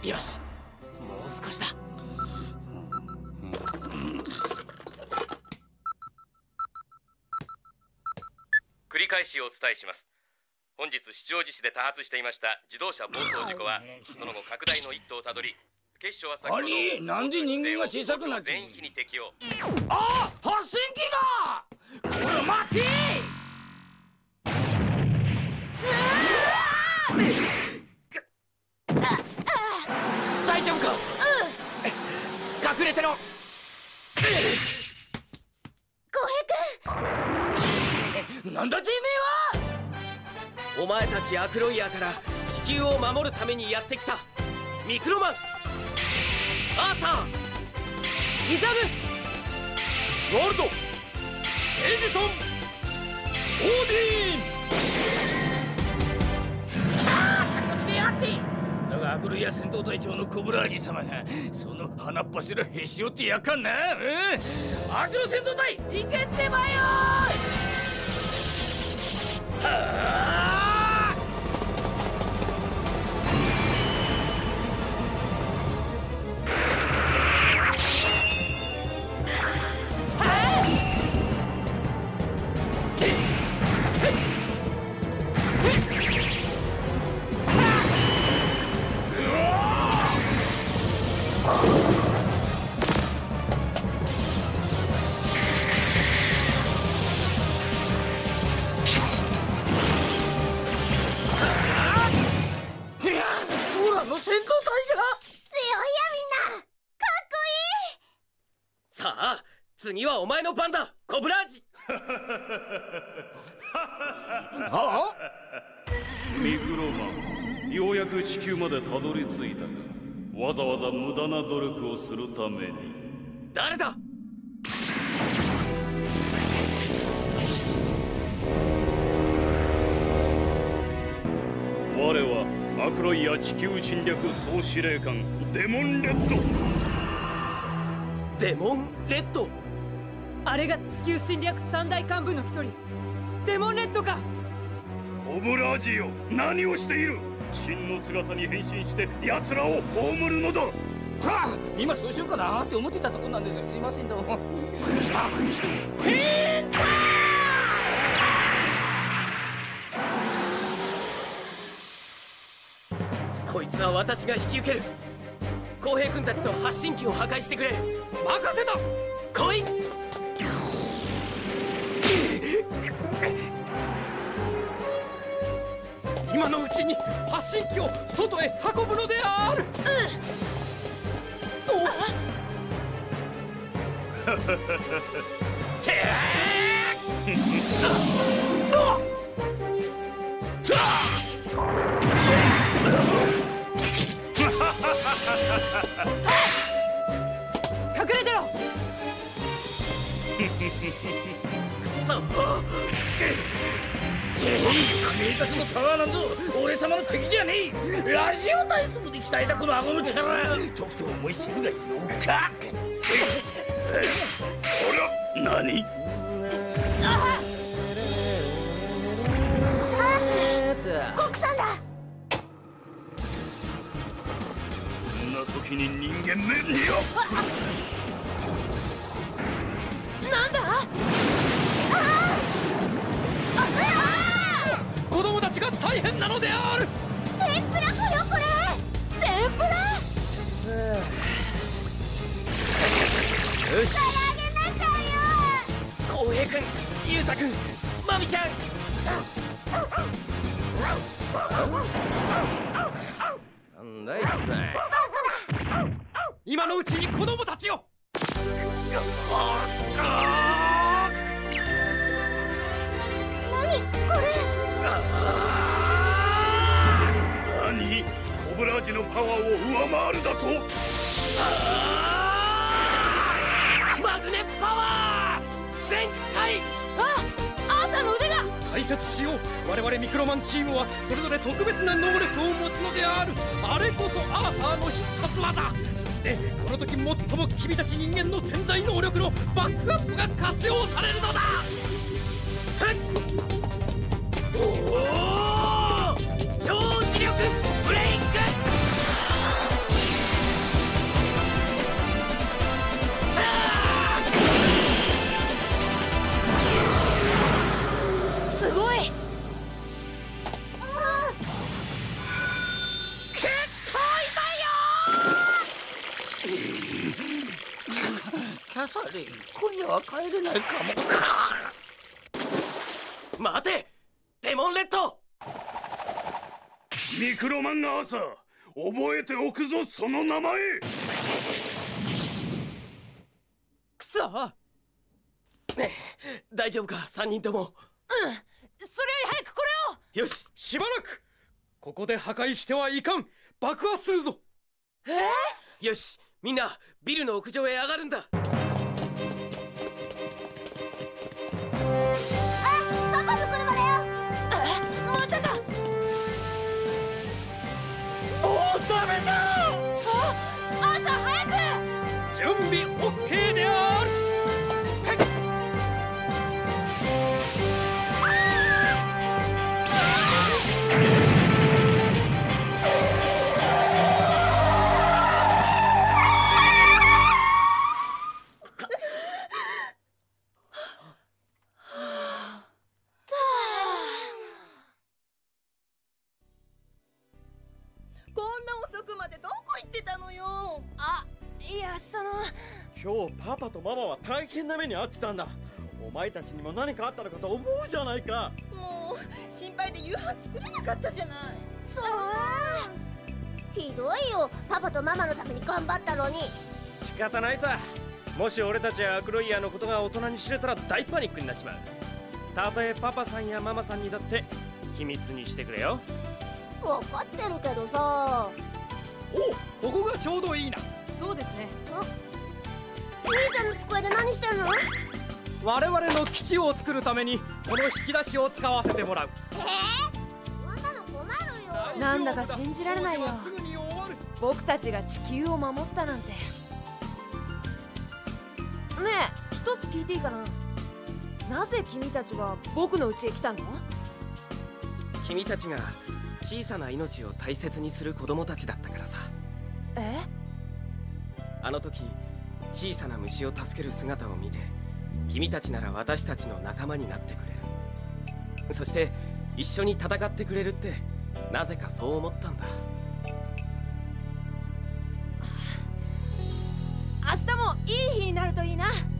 よし、もう少しだ。 繰り返しお伝えします。本日七王子市で多発していました自動車暴走事故はその後拡大の一途をたどり、警視庁は先ほどなんで人間が小さくなって全域に適用。 ああ、発信機がこれ待ち大丈夫か。隠れてろ。 浩平君、 なんだてめえは。 お前たちアクロイヤーから地球を守るためにやってきたミクロマン、アーサー、イザム、ゴールド、エジソン、オーディーン。 キャー、かっこつけやがって。だがアクロイヤー戦闘隊長のコブラージ様がその鼻っ柱へし折ってやっかんな。アクロ戦闘隊行けってばよ。はあ。 さあ、次はお前の番だ、コブラージ。 ああ、 ミクロマン、ようやく地球までたどり着いたか。わざわざ無駄な努力をするために。 誰だ。 我はアクロイヤ地球侵略総司令官デモンレッド。 デモンレッド。 あれが地球侵略三大幹部の一人、デモンレッドか。 コブラージよ、何をしている。真の姿に変身して奴らを葬るのだ。はあ、今そうしようかなって思ってたとこなんですよ。すいませんどうも。あ、変態。 こいつは私が引き受ける。浩平君たちと発信機を破壊してくれ。任せた。来い。今のうちに発信機を外へ運ぶのである。 隠れてろ。 くそ。 クレイタスのパワーなんぞ俺様の敵じゃねえ。ラジオ体操で鍛えたこの顎の力、とくと思い知るがよか。 あら、何。 コックさんだ。 こんな時に人間めによ。 なんだ。 子供たちが大変なのである。 天ぷら粉よこれ。天ぷら。 よし。 唐揚げになっちゃうよ。 浩平君、裕太君、マミちゃん。なんだい今のうちに子供たちを。 何これ。 何、コブラージのパワーを上回るだと。 マグネパワー全開。 アーサーの腕が。 解説しよう。我々ミクロマンチームはそれぞれ特別な能力を持つのである。あれこそアーサーの必殺技。そしてこの時最も君たち人間の潜在能力のバックアップが活用されるのだ。おお、超磁力ブレイク。 れ今夜は帰れないかも。 待てデモンレッド。 ミクロマンアーサー、覚えておくぞその名前。 くそ。 ねえ大丈夫か3人とも。 うん、それより早くこれを。 よししばらくここで破壊してはいかん。爆破するぞ。 よしみんなビルの屋上へ上がるんだ。 あ、パパの車だよ。 まさか。 もうダメだ。 朝早く。 準備 OK である。 こんな遅くまでどこ行ってたのよ。 あ、いや今日パパとママは大変な目に遭ってたんだ。お前たちにも何かあったのかと思うじゃないか。 もう心配で夕飯作れなかったじゃない。 そんなひどいよ。パパとママのために頑張ったのに。 仕方ないさ。もし俺たちやアクロイヤーのことが大人に知れたら大パニックになっちまう。たとえパパさんやママさんにだって秘密にしてくれよ。 分かってるけどさ。 お、ここがちょうどいいな。 そうですね。 兄ちゃんの机で何してんの？ 我々の基地を作るためにこの引き出しを使わせてもらう。 そんなの困るよ。 なんだか信じられないよ。 すぐに終わる。 僕たちが地球を守ったなんて。ねえ、一つ聞いていいかな。なぜ君たちが僕の家へ来たの？ 君たちが小さな命を大切にする子供たちだったからさ。 え？ あの時小さな虫を助ける姿を見て、君たちなら私たちの仲間になってくれる。そして一緒に戦ってくれるって、なぜかそう思ったんだ。 明日もいい日になるといいな。